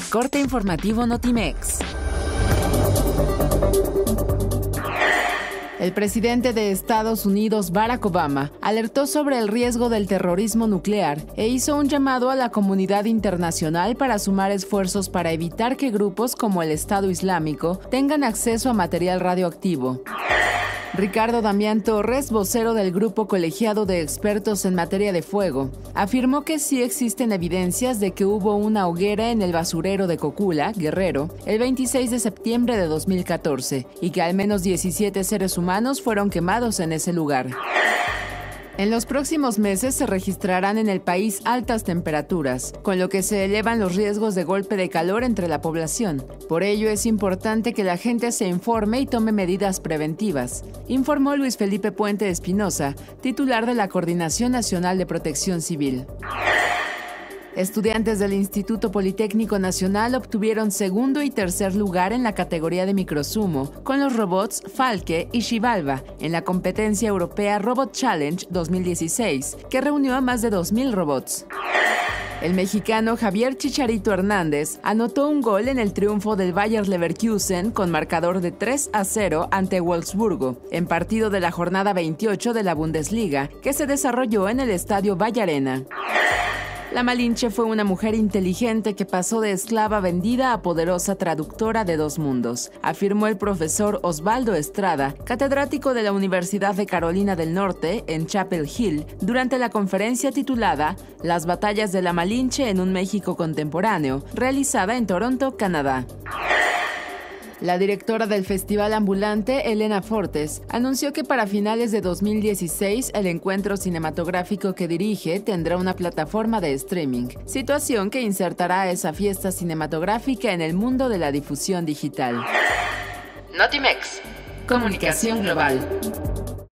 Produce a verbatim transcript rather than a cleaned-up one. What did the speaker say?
Corte informativo Notimex. El presidente de Estados Unidos, Barack Obama, alertó sobre el riesgo del terrorismo nuclear e hizo un llamado a la comunidad internacional para sumar esfuerzos para evitar que grupos como el Estado Islámico tengan acceso a material radioactivo. Ricardo Damián Torres, vocero del Grupo Colegiado de Expertos en Materia de Fuego, afirmó que sí existen evidencias de que hubo una hoguera en el basurero de Cocula, Guerrero, el veintiséis de septiembre de dos mil catorce, y que al menos diecisiete seres humanos fueron quemados en ese lugar. En los próximos meses se registrarán en el país altas temperaturas, con lo que se elevan los riesgos de golpe de calor entre la población. Por ello es importante que la gente se informe y tome medidas preventivas, informó Luis Felipe Puente Espinosa, titular de la Coordinación Nacional de Protección Civil. Estudiantes del Instituto Politécnico Nacional obtuvieron segundo y tercer lugar en la categoría de microsumo con los robots Falke y Xibalba en la competencia europea Robot Challenge dos mil dieciséis, que reunió a más de dos mil robots. El mexicano Javier Chicharito Hernández anotó un gol en el triunfo del Bayer Leverkusen con marcador de tres a cero ante Wolfsburgo, en partido de la jornada veintiocho de la Bundesliga, que se desarrolló en el estadio Valle Arena. La Malinche fue una mujer inteligente que pasó de esclava vendida a poderosa traductora de dos mundos, afirmó el profesor Osvaldo Estrada, catedrático de la Universidad de Carolina del Norte, en Chapel Hill, durante la conferencia titulada Las batallas de la Malinche en un México contemporáneo, realizada en Toronto, Canadá. La directora del Festival Ambulante, Elena Fortes, anunció que para finales de dos mil dieciséis el encuentro cinematográfico que dirige tendrá una plataforma de streaming, situación que insertará a esa fiesta cinematográfica en el mundo de la difusión digital. Notimex. Comunicación global.